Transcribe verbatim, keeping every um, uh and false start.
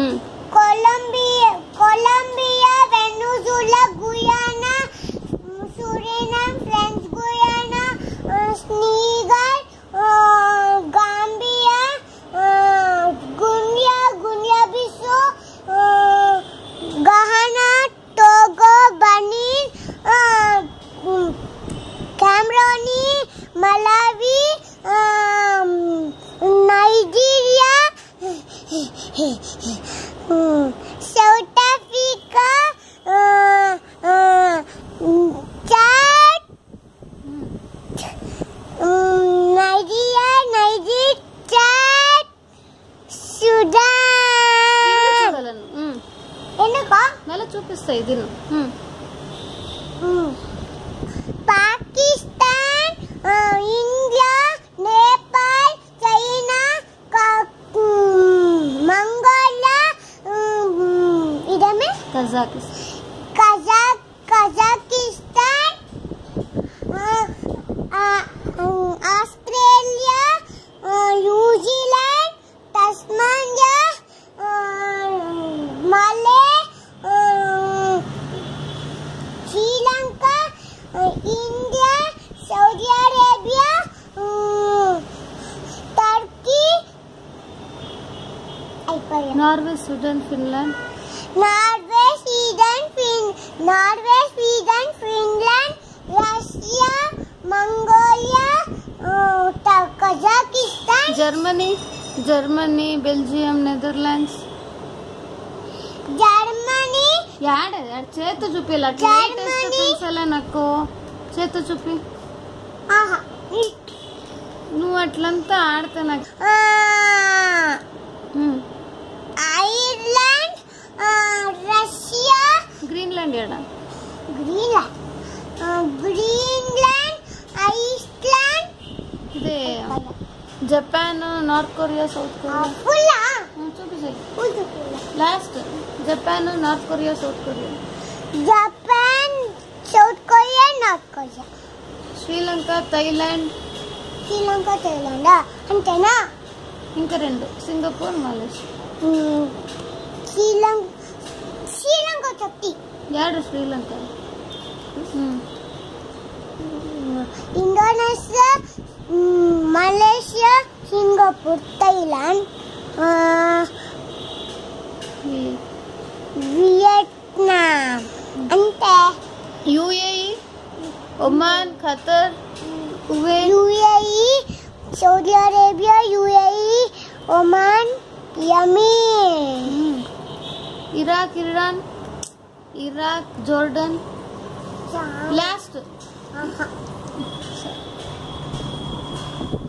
Colombia, Colombia, Venezuela, Guyana, Suriname, French Guyana, uh, Senegal, uh, Gambia, uh, Guinea, Guinea-Bissau, uh, Ghana, Togo, Benin, uh, Cameroon, Malawi, um, Nigeria, South Africa, uh, uh, Chad, um, Nigeria, Nigeria, Chad, Sudan. Enduko? Mala చూపిస్తా ఇది. Pakistan, uh, India, Nepal, China, Mongolia, idame Kazakhstan, Kazakh, Kazakhstan, uh, uh, um, Australia, uh, New Zealand, Tasmania, uh, Malay, uh, Sri Lanka, uh, India, Saudi Arabia, uh, Turkey, Norway, Sweden, Finland, Norway, Sweden, Fin Norway, Sweden, Finland, Russia, Mongolia, uh, Kazakhstan, Germany, Germany, Belgium, Netherlands, Germany, యాడ్ చేత చూపిల అట్లా నాకు చేత చూపి. ఆహా నువ్వు అట్లంతా ఆడితే నాకు. ఐర్లాండ్, రష్యా, గ్రీన్లాండ్ ఏడా? గ్రీన్లాండ్, గ్రీన్లాండ్, ఐస్లాండ్, ఇదే Japan, North Korea, South Korea. ఫుల్లా చూపిస్తాయి last. Japan, North Korea, South Korea. Japan, South Korea, North Korea. Sri Lanka, Thailand. Sri Lanka, Thailand అంతేనా? ఇంకా రెండు, సింగపూర్, మలేషియా. శ్రీలంక, శ్రీలంక చెప్తి. యాడు Sri Lanka? Indonesia, Malaysia, Singapore, Thailand, Vietnam అంటే. UAE, Oman, Qatar, UAE, Saudi Arabia, UAE, Oman, Yemen, Iraq, Iran, Iraq, Jordan. Last